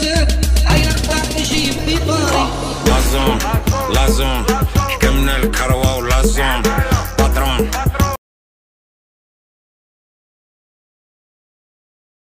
نفسك، اي اخطاء تجيب في طاري. La zone